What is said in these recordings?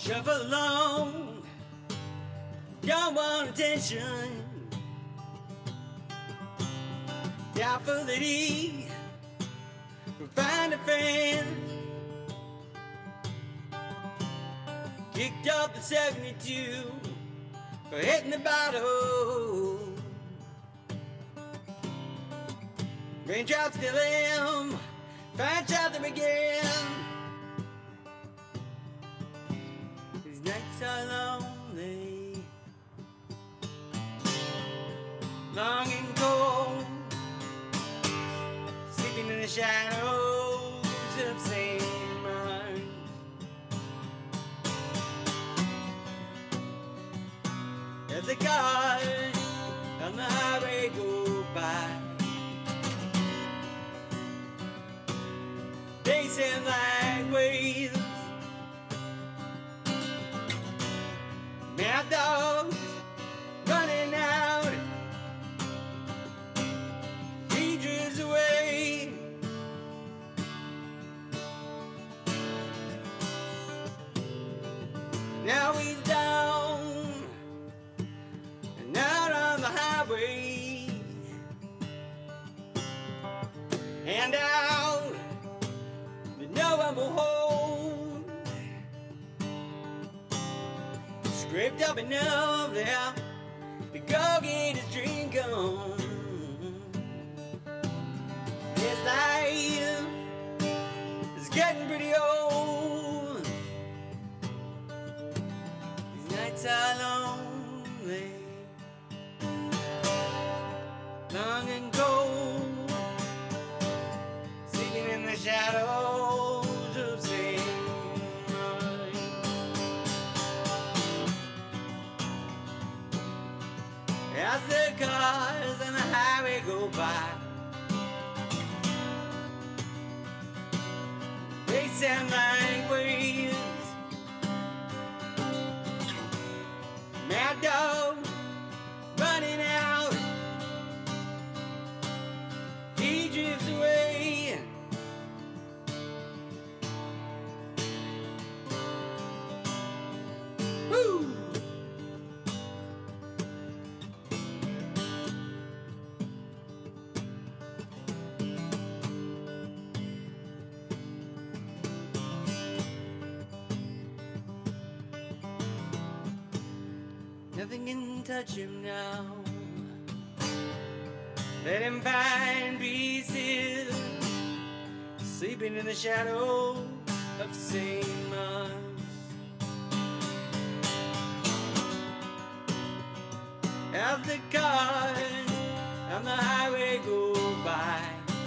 Shuffle along, don't want attention. Doubtful that he will find a friend. Kicked up at 72 for hitting the bottle. Raindrops still him, find out them again. These nights are lonely, long and cold, sleeping in the shadows of St. Mark's. As the cars on the highway go by, they sound like waves. Mad dogs running out, he drifts away. Now he's down and out on the highway, and out that no one will hold. Scraped up enough there to go get his drink on. His life is getting pretty old. These nights are lonely, long and cold, sleeping in the shadows of St. Mark's. As the cars on the highway go by, they sound like waves. Mad dog running out, he drifts away. Woo! Nothing can touch him now. Let him find peace here, sleeping in the shadow of St. Mark's. As the cars on the highway go by,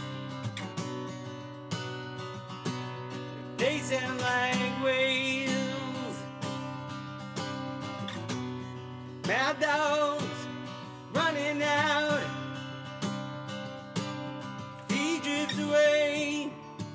they sound like waves. Mad dogs running out, he drifts away.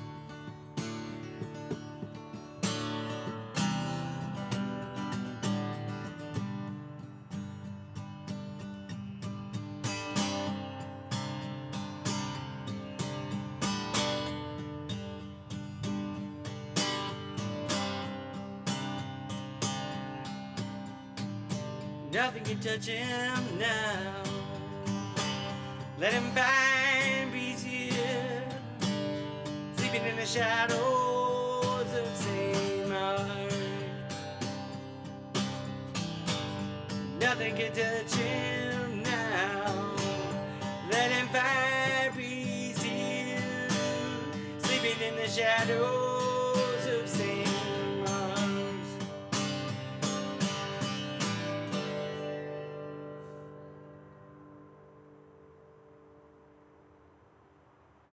Nothing can touch him now. Let him find peace here, sleeping in the shadows of St. Mark's. Nothing can touch him now. Let him find peace here, sleeping in the shadows